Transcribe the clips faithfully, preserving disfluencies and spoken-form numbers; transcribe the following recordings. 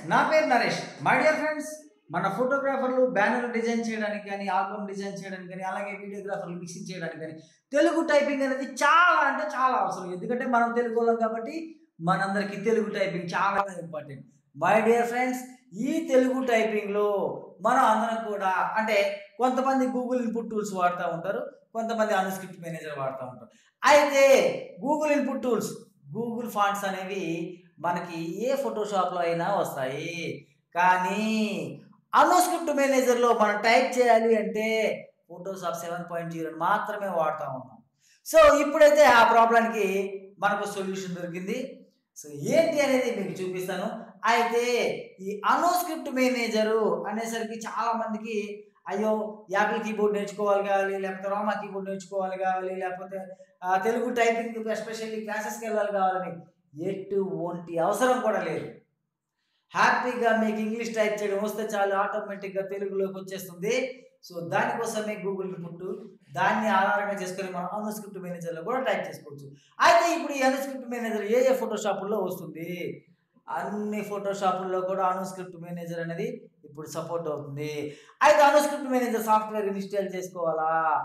నా పేరు Naresh. My dear friends, మన ఫోటోగ్రాఫర్లు బ్యానర్ డిజైన్ చేయడానికి కానీ, ఆల్బమ్ డిజైన్ చేయడానికి కానీ, అలాగే వీడియోగ్రాఫర్లు మిక్సింగ్ చేయడానికి కానీ తెలుగు టైపింగ్ అనేది చాలా అంటే చాలా అవసరం. ఎందుకంటే మనం తెలుగు వాళ్ళం కాబట్టి మనందరికీ తెలుగు టైపింగ్ చాలా ఇంపార్టెంట్. మై డియర్ ఫ్రెండ్స్, ఈ తెలుగు టైపింగ్లో మనం అందరం కూడా అంటే కొంతమంది గూగుల్ ఇన్పుట్ టూల్స్ వాడుతూ ఉంటారు, కొంతమంది అనుస్క్రిప్ట్ మేనేజర్ వాడుతూ ఉంటారు. అయితే Google input tools, Google fonts అనేవి మనకి ఏ ఫోటోషాప్లో అయినా వస్తాయి. కానీ అనుస్క్రిప్ట్ మేనేజర్లో మనం టైప్ చేయాలి అంటే ఫోటోషాప్ సెవెన్ పాయింట్ జీరో మాత్రమే వాడుతూ ఉన్నాం. సో ఇప్పుడైతే ఆ ప్రాబ్లంకి మనకు సొల్యూషన్ దొరికింది. సో ఏంటి అనేది మీకు చూపిస్తాను. అయితే ఈ అనుస్క్రిప్ట్ మేనేజరు అనేసరికి చాలామందికి అయ్యో యాపిల్ కీబోర్డ్ నేర్చుకోవాలి కావాలి, లేకపోతే రోమా కీబోర్డ్ నేర్చుకోవాలి కావాలి, లేకపోతే తెలుగు టైపింగ్ ఎస్పెషల్లీ క్లాసెస్కి వెళ్ళాలి కావాలని ఎటువంటి అవసరం కూడా లేదు. హ్యాపీగా మీకు ఇంగ్లీష్ టైప్ చేయడం వస్తే చాలు, ఆటోమేటిక్గా తెలుగులోకి వచ్చేస్తుంది. సో దానికోసమే గూగుల్ ఇన్పుట్, దాన్ని ఆధారంగా చేసుకొని మనం అనుస్క్రిప్ట్ మేనేజర్లో కూడా టైప్ చేసుకోవచ్చు. అయితే ఇప్పుడు ఈ అనుస్క్రిప్ట్ మేనేజర్ ఏ ఏ ఫోటోషాపుల్లో వస్తుంది? అన్ని ఫోటోషాపుల్లో కూడా అనుస్క్రిప్ట్ మేనేజర్ అనేది ఇప్పుడు సపోర్ట్ అవుతుంది. అయితే అనుస్క్రిప్ట్ మేనేజర్ సాఫ్ట్వేర్ ఇన్స్టాల్ చేసుకోవాలా?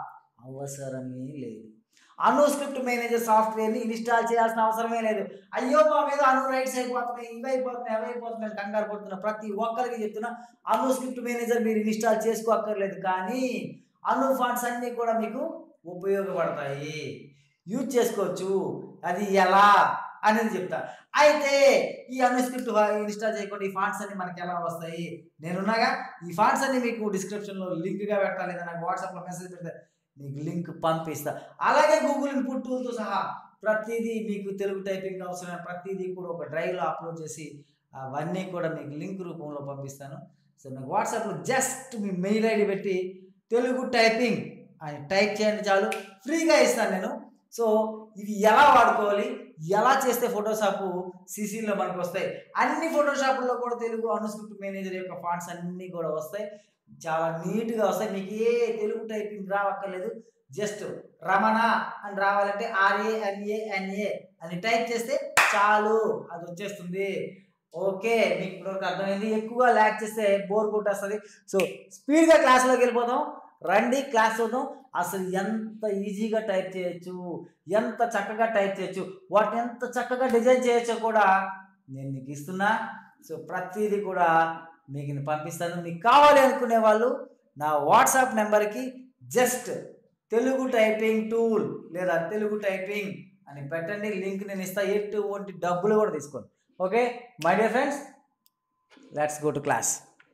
అవసరమే లేదు. అనుస్క్రిప్ట్ మేనేజర్ సాఫ్ట్వేర్ని ఇన్స్టాల్ చేయాల్సిన అవసరమే లేదు. అయ్యో మా మీద అను రైట్స్ అయిపోతున్నాయి, ఇవి అయిపోతున్నాయి, అవి అయిపోతున్నాయి కంగారు పడుతున్నా ప్రతి ఒక్కరికి చెప్తున్నా, అనుస్క్రిప్ట్ మేనేజర్ మీరు ఇన్స్టాల్ చేసుకోక్కర్లేదు. కానీ అను ఫాంట్స్ అన్నీ కూడా మీకు ఉపయోగపడతాయి, యూజ్ చేసుకోవచ్చు. అది ఎలా అనేది చెప్తా. అయితే ఈ అనుస్క్రిప్ట్ ఇన్స్టాల్ చేయకుండా ఈ ఫాంట్స్ అన్ని మనకి ఎలా వస్తాయి? నేనున్నాగా, ఈ ఫాంట్స్ అన్ని మీకు డిస్క్రిప్షన్లో లింక్గా పెట్టాలి, లేదా నాకు వాట్సాప్లో మెసేజ్ పెడితే మీకు లింక్ పంపిస్తా. అలాగే గూగుల్ ఇన్పుట్ టూల్తో సహా ప్రతిదీ మీకు తెలుగు టైపింగ్ అవసరమైన ప్రతిదీ కూడా ఒక డ్రైవ్లో అప్లోడ్ చేసి అవన్నీ కూడా మీకు లింక్ రూపంలో పంపిస్తాను. సో నాకు వాట్సాప్లో జస్ట్ మీ మెయిల్ ఐడి పెట్టి తెలుగు టైపింగ్ అని టైప్ చేయండి చాలు, ఫ్రీగా ఇస్తాను నేను. సో ఇవి ఎలా వాడుకోవాలి, ఎలా చేస్తే ఫోటోషాప్ సీసీలో మనకు వస్తాయి. అన్ని ఫోటోషాపుల్లో కూడా తెలుగు అనుస్క్రిప్ట్ మేనేజర్ యొక్క ఫాంట్స్ అన్నీ కూడా వస్తాయి, చాలా నీట్గా వస్తాయి. మీకు ఏ తెలుగు టైపింగ్ రావక్కర్లేదు. జస్ట్ రమణ అని రావాలంటే ఆర్ఏఎన్ఏఎన్ఏ అని టైప్ చేస్తే చాలు, అది వచ్చేస్తుంది. ఓకే, మీకు ఇప్పటివరకు అర్థమైంది. ఎక్కువగా ల్యాక్ చేస్తే బోర్ కొట్టేస్తుంది. సో స్పీడ్గా క్లాస్లోకి వెళ్ళిపోదాం, రండి క్లాస్ చూద్దాం. అసలు ఎంత ఈజీగా టైప్ చేయొచ్చు, ఎంత చక్కగా టైప్ చేయొచ్చు, వాటిని ఎంత చక్కగా డిజైన్ చేయొచ్చో కూడా నేను మీకు ఇస్తున్నా. సో ప్రతిదీ కూడా మీకు నేను పంపిస్తాను. మీకు కావాలి అనుకునే వాళ్ళు నా వాట్సాప్ నెంబర్కి జస్ట్ తెలుగు టైపింగ్ టూల్ లేదా తెలుగు టైపింగ్ అని పెట్టండి, లింక్ నేను ఇస్తా. ఎటువంటి డబ్బులు కూడా తీసుకోండి. Okay my dear friends, let's go to class.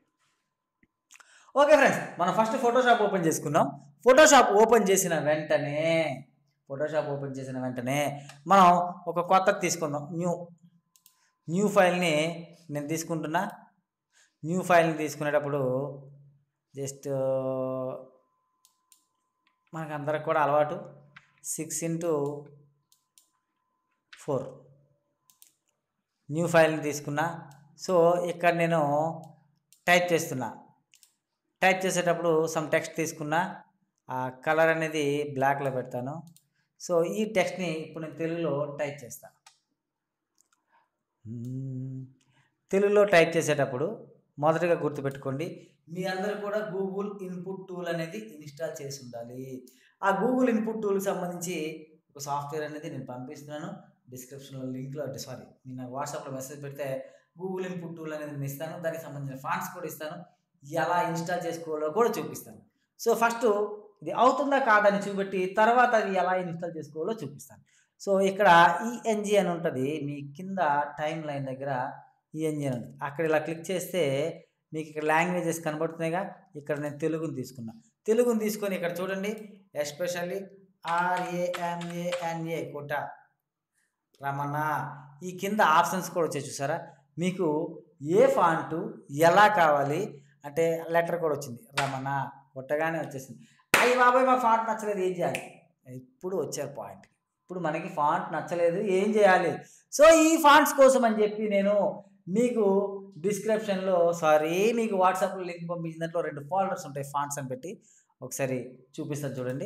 Okay friends, మనం ఫస్ట్ ఫోటోషాప్ ఓపెన్ చేసుకున్నాం. ఫోటోషాప్ ఓపెన్ చేసిన వెంటనే ఫోటోషాప్ ఓపెన్ చేసిన వెంటనే మనం ఒక కొత్తది తీసుకుందాం. న్యూ న్యూ ఫైల్ని నేను తీసుకుంటున్నా. న్యూ ఫైల్ని తీసుకునేటప్పుడు జస్ట్ మనకు అందరికి కూడా అలవాటు సిక్స్ ఇంటూ ఫోర్ న్యూ ఫైల్ని తీసుకున్నా. సో ఇక్కడ నేను టైప్ చేస్తున్నా. టైప్ చేసేటప్పుడు సమ్ టెక్స్ట్ తీసుకున్నా. ఆ కలర్ అనేది బ్లాక్లో పెడతాను. సో ఈ టెక్స్ట్ని ఇప్పుడు నేను తెలుగులో టైప్ చేస్తాను. తెలుగులో టైప్ చేసేటప్పుడు మొదటగా గుర్తుపెట్టుకోండి, మీ అందరూ కూడా గూగుల్ ఇన్పుట్ టూల్ అనేది ఇన్స్టాల్ చేసి ఉండాలి. ఆ గూగుల్ ఇన్పుట్ టూల్కి సంబంధించి ఒక సాఫ్ట్వేర్ అనేది నేను పంపిస్తున్నాను. డిస్క్రిప్షన్లో లింక్లో అంటే సారీ నేను నాకు వాట్సాప్లో మెసేజ్ పెడితే గూగుల్ ఇన్పుట్ టూల్ అనేది నేను ఇస్తాను. దానికి సంబంధించిన ఫాంట్స్ కూడా ఇస్తాను, ఎలా ఇన్స్టాల్ చేసుకోవాలో కూడా చూపిస్తాను. సో ఫస్ట్ ఇది అవుతుందా కాదని చూపెట్టి తర్వాత అది ఎలా ఇన్స్టాల్ చేసుకోవాలో చూపిస్తాను. సో ఇక్కడ ఈఎన్జీ అని ఉంటుంది, మీ కింద టైం లైన్ దగ్గర ఈఎన్జీ అని ఉంటుంది. అక్కడ ఇలా క్లిక్ చేస్తే మీకు ఇక్కడ లాంగ్వేజెస్ కనబడుతున్నాయిగా. ఇక్కడ నేను తెలుగుని తీసుకున్నా. తెలుగుని తీసుకొని ఇక్కడ చూడండి, ఎస్పెషల్లీ ఆర్ఏఎంఏఎన్ఏ కోట రమణ, ఈ కింద ఆప్షన్స్ కూడా వచ్చాయి చూసారా. మీకు ఏ ఫాంటు ఎలా కావాలి అంటే లెటర్ కూడా వచ్చింది, రమణ కొట్టగానే వచ్చేసింది. అయ్యి బాబాయ్ మా ఫాంట్ నచ్చలేదు, ఏం చేయాలి? ఇప్పుడు వచ్చారు పాయింట్. ఇప్పుడు మనకి ఫాంట్ నచ్చలేదు, ఏం చేయాలి? సో ఈ ఫాంట్స్ కోసం అని చెప్పి నేను మీకు డిస్క్రిప్షన్లో సారీ మీకు వాట్సాప్లో లింక్ పంపించిన దాంట్లో రెండు ఫోల్డర్స్ ఉంటాయి, ఫాంట్స్ అని పెట్టి ఒకసారి చూపిస్తాను చూడండి.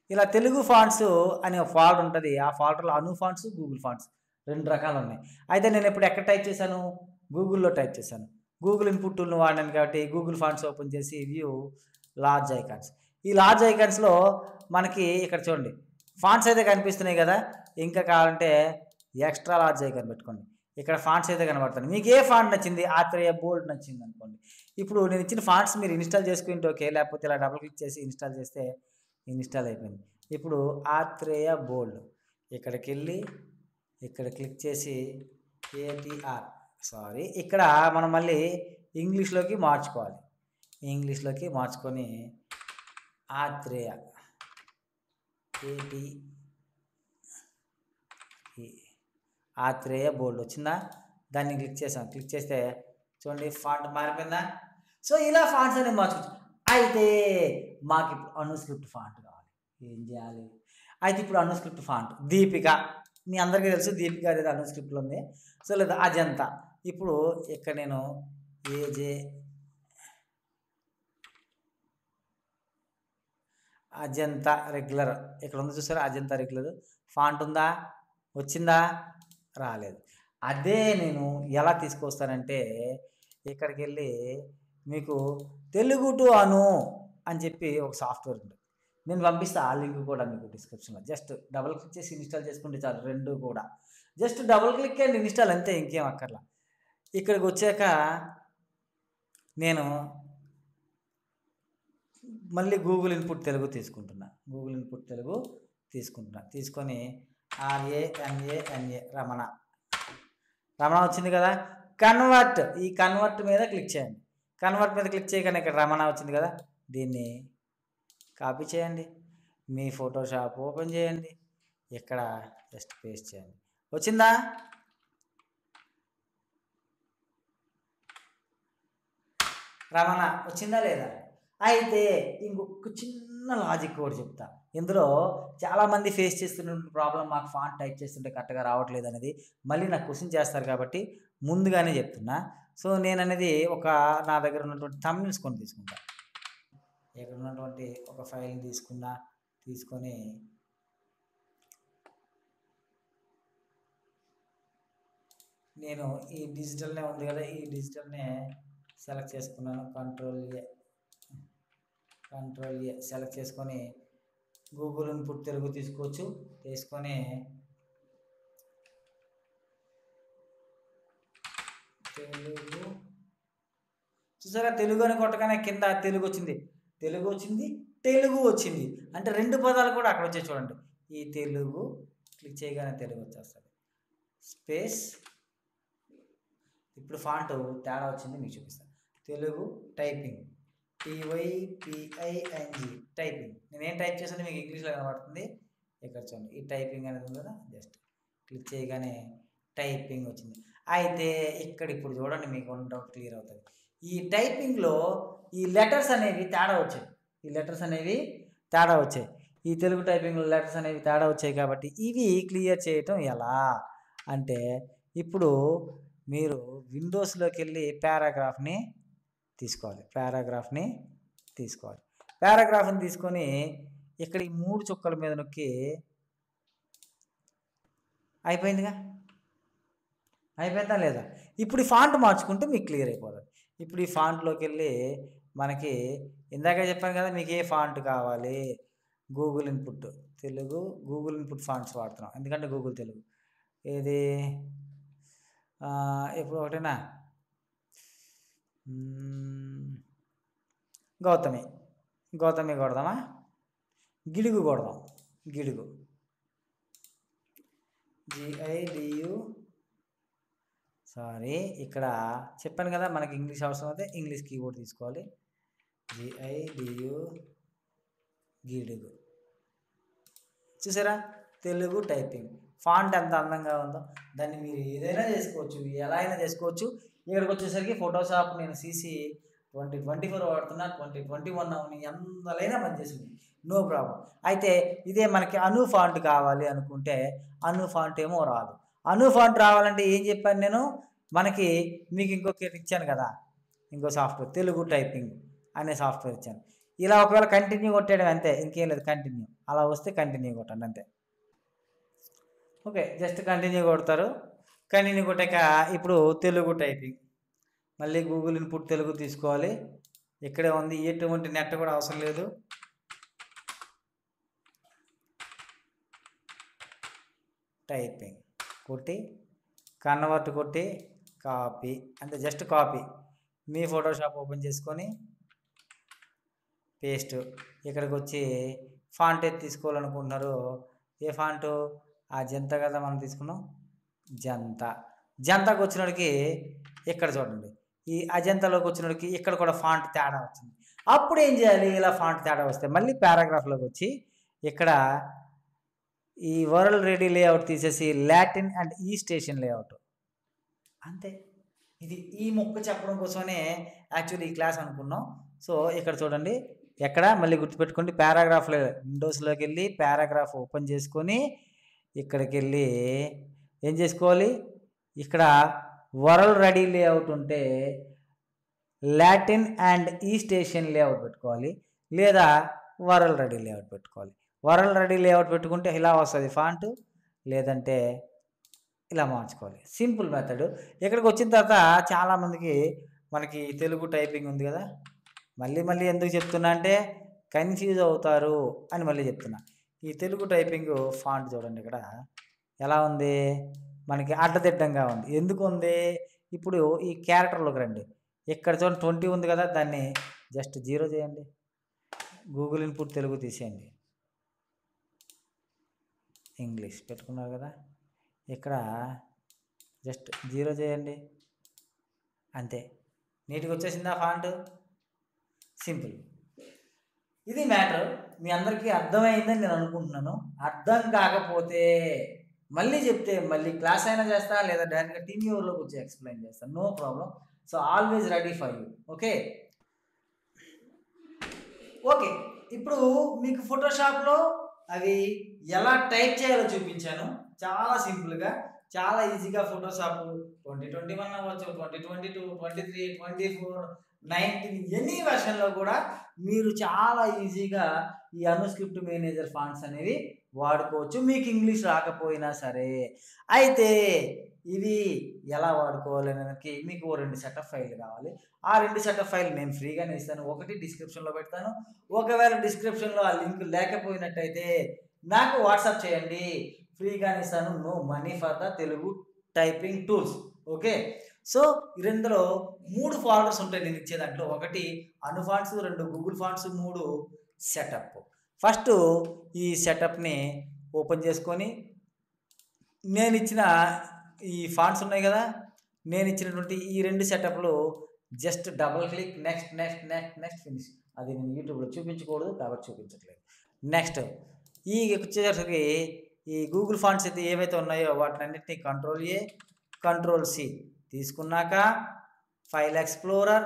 ఇలా తెలుగు ఫాంట్స్ అనే ఒక ఫోల్డర్ ఉంటుంది. ఆ ఫోల్డర్లో అను ఫాంట్స్, గూగుల్ ఫాంట్స్ రెండు రకాలు ఉన్నాయి. అయితే నేను ఇప్పుడు ఎక్కడ టైప్ చేశాను, గూగుల్లో టైప్ చేశాను. గూగుల్ ఇన్పుట్ టూల్ని వాడినాను కాబట్టి గూగుల్ ఫాంట్స్ ఓపెన్ చేసి వ్యూ లార్జ్ ఐకాన్స్. ఈ లార్జ్ ఐకాన్స్లో మనకి ఇక్కడ చూడండి ఫాంట్స్ అయితే కనిపిస్తున్నాయి కదా. ఇంకా కావాలంటే ఎక్స్ట్రా లార్జ్ ఐకాన్ పెట్టుకోండి. ఇక్కడ ఫాంట్స్ అయితే కనబడుతుంది. మీకు ఏ ఫాంట్ నచ్చింది, ఆత్రేయ బోల్డ్ నచ్చింది అనుకోండి. ఇప్పుడు నేను ఇచ్చిన ఫాంట్స్ మీరు ఇన్స్టాల్ చేసుకుంటే ఓకే, లేకపోతే ఇలా డబుల్ క్లిక్ చేసి ఇన్స్టాల్ చేస్తే ఇన్స్టాల్ అయిపోయింది. ఇప్పుడు ఆత్రేయ బోల్డ్ ఇక్కడికి వెళ్ళి ఇక్కడ క్లిక్ చేసి ఏటీఆర్ సారీ ఇక్కడ మనం మళ్ళీ ఇంగ్లీష్లోకి మార్చుకోవాలి. ఇంగ్లీష్లోకి మార్చుకొని ఆత్రేయ ఏటీ ఆత్రేయ బోల్డ్ వచ్చిందా, దాన్ని క్లిక్ చేసాం. క్లిక్ చేస్తే చూడండి ఫాంట్ మారిపోయిందా. సో ఇలా ఫాంట్స్ అనేవి మార్చుకోవచ్చు. అయితే మాకు ఇప్పుడు అనుస్క్రిప్ట్ ఫాంట్ కావాలి, ఏం చేయాలి? అయితే ఇప్పుడు అనుస్క్రిప్ట్ ఫాంట్ దీపిక, మీ అందరికీ తెలుసు దీపిక అనేది అనుస్క్రిప్ట్లో ఉంది. సో లేదా అజంతా. ఇప్పుడు ఇక్కడ నేను ఏజే అజంతా రెగ్యులర్ ఇక్కడ ఉంది చూసారా, అజంతా రెగ్యులర్ ఫాంట్ ఉందా, వచ్చిందా, రాలేదు. అదే నేను ఎలా తీసుకొస్తానంటే ఇక్కడికి వెళ్ళి మీకు తెలుగు టు అను అని చెప్పి ఒక సాఫ్ట్వేర్ ఉంటుంది, నేను పంపిస్తా. ఆ లింక్ కూడా మీకు డిస్క్రిప్షన్లో. జస్ట్ డబుల్ క్లిక్ చేసి ఇన్స్టాల్ చేసుకుంటే చాలు. రెండు కూడా just double click and install అంతే, ఇంకేం అక్కర్లా. ఇక్కడికి వచ్చాక నేను మళ్ళీ గూగుల్ ఇన్పుట్ తెలుగు తీసుకుంటున్నా. గూగుల్ ఇన్పుట్ తెలుగు తీసుకుంటున్నా. తీసుకొని ఆర్ఏఎన్ఏఎన్ఏ రమణ రమణ వచ్చింది కదా. కన్వర్ట్, ఈ కన్వర్ట్ మీద క్లిక్ చేయండి. కన్వర్ట్ మీద క్లిక్ చేయగానే ఇక్కడ రమణ వచ్చింది కదా, దీన్ని కాపీ చేయండి. మీ ఫోటోషాప్ ఓపెన్ చేయండి, ఇక్కడ జస్ట్ పేస్ట్ చేయండి. వచ్చిందా? రమణ వచ్చిందా లేదా? అయితే ఇంకొక చిన్న లాజిక్ కూడా చెప్తా. ఇందులో చాలామంది ఫేస్ చేస్తున్న ప్రాబ్లం, మాకు ఫాంట్ టైప్ చేస్తుంటే కరెక్ట్గా రావట్లేదు అనేది మళ్ళీ నాకు క్వశ్చన్ చేస్తారు కాబట్టి ముందుగానే చెప్తున్నా. సో నేను అనేది ఒక నా దగ్గర ఉన్నటువంటి థంబ్నెయిల్స్ కొన్ని తీసుకుంటా. ఇక్కడ ఉన్నటువంటి ఒక ఫైల్ని తీసుకున్నా, తీసుకొని నేను ఈ డిజిటల్నే ఉంది కదా, ఈ డిజిటల్నే సెలెక్ట్ చేసుకున్నాను. Control A control A select చేసుకొని గూగుల్ ఇన్పుట్ తెలుగు తీసుకోవచ్చు. తీసుకొని తెలుగు చూసారా, తెలుగు అని కొట్టగానే కింద తెలుగు వచ్చింది, తెలుగు వచ్చింది, తెలుగు వచ్చింది. అంటే రెండు పదాలు కూడా అక్కడ వచ్చాయి చూడండి. ఈ తెలుగు క్లిక్ చేయగానే తెలుగు వచ్చేస్తుంది. స్పేస్ ఇప్పుడు ఫాంట్ తేడా వచ్చింది మీకు చూపిస్తాను. Telugu typing T Y P I N G typing. నేనేం టైప్ చేశాను మీకు ఇంగ్లీష్లో కనబడుతుంది. ఇక్కడ చూడండి ఈ టైపింగ్ అనేది ఉంది కదా, జస్ట్ క్లిక్ చేయగానే టైపింగ్ వచ్చింది. అయితే ఇక్కడ ఇప్పుడు చూడండి మీకు వన్ డౌట్ క్లియర్ అవుతుంది. ఈ టైపింగ్లో ఈ లెటర్స్ అనేవి తేడా వచ్చాయి. ఈ లెటర్స్ అనేవి తేడా వచ్చాయి. ఈ తెలుగు టైపింగ్లో లెటర్స్ అనేవి తేడా వచ్చాయి కాబట్టి ఇవి క్లియర్ చేయటం ఎలా అంటే, ఇప్పుడు మీరు విండోస్లోకి వెళ్ళి పారాగ్రాఫ్ని తీసుకోవాలి. పారాగ్రాఫ్ని తీసుకోవాలి. పారాగ్రాఫ్ని తీసుకొని ఇక్కడ ఈ మూడు చుక్కల మీద నొక్కి అయిపోయిందిగా, అయిపోయిందా లేదా? ఇప్పుడు ఈ ఫాంట్ మార్చుకుంటే మీకు క్లియర్ అయిపోతుంది. ఇప్పుడు ఈ ఫాంట్లోకి వెళ్ళి మనకి ఇందాక చెప్పాను కదా మీకు ఏ ఫాంట్ కావాలి, Google input Telugu, Google input fonts వాడుతున్నాం ఎందుకంటే గూగుల్ తెలుగు. ఇది ఇప్పుడు ఒకటేనా, గౌతమి గౌతమి కొడదామా, గిడుగు కొడదాం, గిడుగు జిఐడియు. సారీ ఇక్కడ చెప్పాను కదా మనకి ఇంగ్లీష్ అవసరం అయితే ఇంగ్లీష్ కీబోర్డ్ తీసుకోవాలి. జిఐడియు గిడుగు. చూసారా తెలుగు టైపింగ్ ఫాంట్ ఎంత అందంగా ఉందో. దాన్ని మీరు ఏదైనా చేసుకోవచ్చు, ఎలా అయినా చేసుకోవచ్చు. ఇక్కడికి వచ్చేసరికి ఫోటోషాప్ నేను సీసీ ట్వంటీ ట్వంటీ ఫోర్ వాడుతున్నా, ట్వంటీ ట్వంటీ వన్ అవును, ఎంతలైనా పనిచేస్తుంది, నో ప్రాబ్లం. అయితే ఇదే మనకి అను ఫాంట్ కావాలి అనుకుంటే అను ఫాంట్ ఏమో రాదు. అను ఫాంట్ రావాలంటే ఏం చెప్పాను నేను, మనకి మీకు ఇంకొకటి ఇచ్చాను కదా, ఇంకో సాఫ్ట్వేర్ తెలుగు టైపింగ్ అనే సాఫ్ట్వేర్ ఇచ్చాను. ఇలా ఒకవేళ కంటిన్యూ కొట్టేయడం అంతే, ఇంకేం లేదు, కంటిన్యూ అలా వస్తే కంటిన్యూ కొట్టండి అంతే. ఓకే, జస్ట్ కంటిన్యూ కొడతారు. కంటిన్యూ కొట్టాక ఇప్పుడు తెలుగు టైపింగ్, మళ్ళీ గూగుల్ ఇన్పుట్ తెలుగు తీసుకోవాలి. ఇక్కడే ఉంది, ఎటువంటి నెట్ కూడా అవసరం లేదు. టైపింగ్ కొట్టి కన్వర్ట్ కొట్టి కాపీ, అంటే జస్ట్ కాపీ. మీ ఫోటోషాప్ ఓపెన్ చేసుకొని పేస్ట్. ఇక్కడికి వచ్చి ఫాంట్ ఏది తీసుకోవాలనుకుంటున్నారు, ఏ ఫాంటు, ఆ జంత కదా మనం తీసుకున్నాం, జంత. జంతకు వచ్చినోడికి ఇక్కడ చూడండి, ఈ అజంతాలోకి వచ్చినోడికి ఇక్కడ కూడా ఫాంట్ తేడా వచ్చింది. అప్పుడు ఏం చేయాలి, ఇలా ఫాంట్ తేడా వస్తే మళ్ళీ పారాగ్రాఫ్లోకి వచ్చి ఇక్కడ ఈ వరల్డ్ రెడీ లేఅవుట్ తీసేసి లాటిన్ అండ్ ఈ స్టేషన్ లేఅవుట్ అంతే. ఇది ఈ మొక్క చెప్పడం కోసమే యాక్చువల్లీ ఈ క్లాస్ అనుకున్నాం. సో ఇక్కడ చూడండి, ఎక్కడ మళ్ళీ గుర్తుపెట్టుకోండి, పారాగ్రాఫ్లో విండోస్లోకి వెళ్ళి పారాగ్రాఫ్ ఓపెన్ చేసుకొని ఇక్కడికి వెళ్ళి ఏం చేసుకోవాలి, ఇక్కడ వరల్డ్ రెడీ లేఅవుట్ ఉంటే లాటిన్ అండ్ ఈ స్టేషన్ లేఅవుట్ పెట్టుకోవాలి, లేదా వరల్డ్ రెడీ లేఅవుట్ పెట్టుకోవాలి. వరల్డ్ రెడీ లేఅవుట్ పెట్టుకుంటే ఇలా వస్తుంది ఫాంట్, లేదంటే ఇలా మార్చుకోవాలి. Simple method. ఇక్కడికి వచ్చిన తర్వాత చాలామందికి మనకి తెలుగు టైపింగ్ ఉంది కదా, మళ్ళీ మళ్ళీ ఎందుకు చెప్తున్నా అంటే కన్ఫ్యూజ్ అవుతారు అని మళ్ళీ చెప్తున్నా. ఈ తెలుగు టైపింగ్ ఫాంట్ చూడండి, ఇక్కడ ఎలా ఉంది, మనకి అడ్డదిడ్డంగా ఉంది. ఎందుకు ఉంది, ఇప్పుడు ఈ క్యారెక్టర్లోకి రండి, ఇక్కడ చూడండి ట్వంటీ ఉంది కదా, దాన్ని జస్ట్ జీరో చేయండి. గూగుల్ ఇన్పుట్ తెలుగు తీసేయండి, ఇంగ్లీష్ పెట్టుకున్నారు కదా, ఇక్కడ జస్ట్ జీరో చేయండి అంతే. నీట్గా వచ్చేసిందా ఫాంట్, సింపుల్. ఇది మ్యాటర్. మీ అందరికీ అర్థమైందని నేను అనుకుంటున్నాను. అర్థం కాకపోతే మళ్ళీ చెప్తే మళ్ళీ క్లాస్ అయినా చేస్తా, లేదా డైరెక్ట్గా టీమ్ వ్యూవర్లోకి వచ్చి ఎక్స్ప్లెయిన్ చేస్తాను, no problem. So always ready for you. Okay okay ఇప్పుడు మీకు ఫోటోషాప్లో అవి ఎలా టైప్ చేయాలో చూపించాను. చాలా సింపుల్గా, చాలా ఈజీగా ఫోటోషాప్ ట్వంటీ ట్వంటీ వన్ అవ్వచ్చు, twenty twenty two twenty three twenty four nineteen any వెర్షన్లో కూడా మీరు చాలా ఈజీగా ఈ అనుస్క్రిప్ట్ మేనేజర్ ఫాంట్స్ అనేవి వాడుకోవచ్చు, మీకు ఇంగ్లీష్ రాకపోయినా సరే. అయితే ఇవి ఎలా వాడుకోవాలి అనేది మీకు ఓ రెండు సెటప్ ఫైల్ కావాలి. ఆ రెండు సెటప్ ఫైల్ నేను ఫ్రీగానే ఇస్తాను. ఒకటి డిస్క్రిప్షన్లో పెడతాను. ఒకవేళ డిస్క్రిప్షన్లో ఆ లింక్ లేకపోయినట్టయితే నాకు వాట్సాప్ చేయండి, ఫ్రీగానే ఇస్తాను. No money for the Telugu typing tools. Okay, so ఈ రెండులో మూడు ఫోల్డర్స్ ఉంటాయి నేను ఇచ్చే దాంట్లో. ఒకటి అను ఫాంట్స్, రెండు గూగుల్ ఫాంట్స్, మూడు సెటప్. ఫస్ట్ ఈ సెటప్ని ఓపెన్ చేసుకొని నేను ఇచ్చిన ఈ ఫాంట్స్ ఉన్నాయి కదా, నేను ఇచ్చినటువంటి ఈ రెండు సెటప్లు just double click, next next next next finish. అది నేను యూట్యూబ్లో చూపించకూడదు కాబట్టి చూపించట్లేదు. నెక్స్ట్ ఈ వచ్చేసరికి ఈ గూగుల్ ఫాంట్స్ అయితే ఏవైతే ఉన్నాయో వాటిని అన్నింటినీ కంట్రోల్ ఏ కంట్రోల్ సి తీసుకున్నాక file explorer,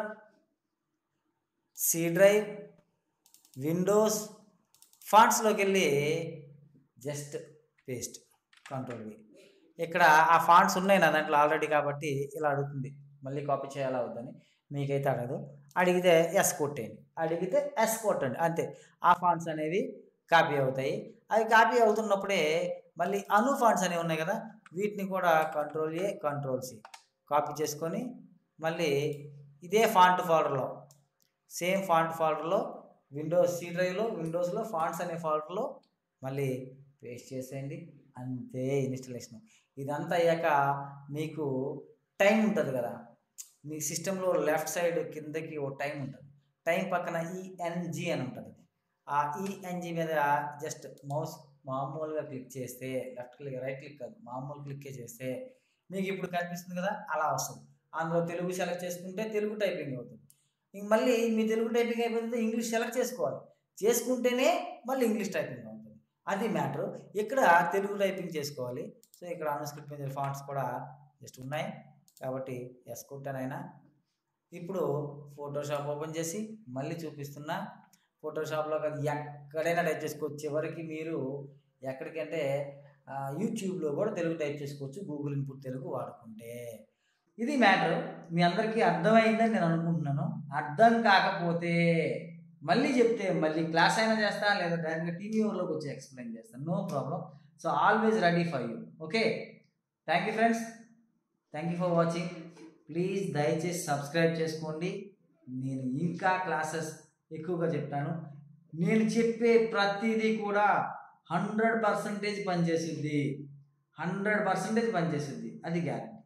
C drive, Windows, ఫాంట్స్లోకి వెళ్ళి జస్ట్ పేస్ట్, కంట్రోల్ వి. ఇక్కడ ఆ ఫాంట్స్ ఉన్నాయి నా దాంట్లో ఆల్రెడీ కాబట్టి ఇలా అడుగుతుంది, మళ్ళీ కాపీ చేయాలా వద్దని. మీకైతే అడగదు. అడిగితే ఎస్ కొట్టేయండి, అడిగితే ఎస్ కొట్టండి అంతే. ఆ ఫాంట్స్ అనేవి కాపీ అవుతాయి. అవి కాపీ అవుతున్నప్పుడే మళ్ళీ అను ఫాంట్స్ అనేవి ఉన్నాయి కదా, వీటిని కూడా control A control C copy చేసుకొని మళ్ళీ ఇదే ఫాంట్ ఫోల్డర్లో, సేమ్ ఫాంట్ ఫోల్డర్లో విండోస్ సి డ్రైవ్లో, విండోస్లో ఫాంట్స్ అనే ఫోల్డర్లో మళ్ళీ పేస్ట్ చేసేయండి అంతే. ఇన్స్టలేషన్ ఇదంతా అయ్యాక మీకు టైం ఉంటుంది కదా, మీ సిస్టంలో లెఫ్ట్ సైడ్ కిందకి ఓ టైం ఉంటుంది. టైం పక్కన ఈఎన్జి అని ఉంటుంది. ఆ ఈఎన్జి మీద జస్ట్ మౌస్ మామూలుగా క్లిక్ చేస్తే, లెఫ్ట్ క్లిక్ రైట్ క్లిక్ కాదు, మామూలు క్లిక్ చేస్తే మీకు ఇప్పుడు కనిపిస్తుంది కదా, అలా వస్తుంది. అందులో తెలుగు సెలెక్ట్ చేసుకుంటే తెలుగు టైపింగ్ అవుతుంది. ఇంక మళ్ళీ మీ తెలుగు టైపింగ్ అయిపోతే ఇంగ్లీష్ సెలెక్ట్ చేసుకోవాలి, చేసుకుంటేనే మళ్ళీ ఇంగ్లీష్ టైపింగ్ అవుతుంది. అది మ్యాటర్. ఇక్కడ తెలుగు టైపింగ్ చేసుకోవాలి. సో ఇక్కడ అనుస్క్రిప్ట్ మీద ఫాంట్స్ కూడా జస్ట్ ఉన్నాయి కాబట్టి ఎస్ కొట్టానైనా. ఇప్పుడు ఫోటోషాప్ ఓపెన్ చేసి మళ్ళీ చూపిస్తున్నా. ఫోటోషాప్లో అది ఎక్కడైనా టైప్ చేసుకోవచ్చు. చివరికి మీరు ఎక్కడికంటే యూట్యూబ్లో కూడా తెలుగు టైప్ చేసుకోవచ్చు, గూగుల్ ఇన్పుట్ తెలుగు వాడుకుంటే. ఇది మ్యాటర్. మీ అందరికీ అర్థమైందని నేను అనుకుంటున్నాను. అర్థం కాకపోతే మళ్ళీ చెప్తే మళ్ళీ క్లాస్ అయినా చేస్తా, లేదా డైరెక్ట్గా టీవీ ఓవర్లోకి వచ్చి ఎక్స్ప్లెయిన్ చేస్తాను, no problem. So always ready for you. Okay, thank you friends, thank you for watching. Please దయచేసి సబ్స్క్రైబ్ చేసుకోండి. నేను ఇంకా క్లాసెస్ ఎక్కువగా చెప్తాను. నేను చెప్పే ప్రతిదీ కూడా హండ్రెడ్ పర్సెంటేజ్ పనిచేస్తుంది, హండ్రెడ్ పర్సెంటేజ్ పనిచేస్తుంది, అది గ్యారెంటీ.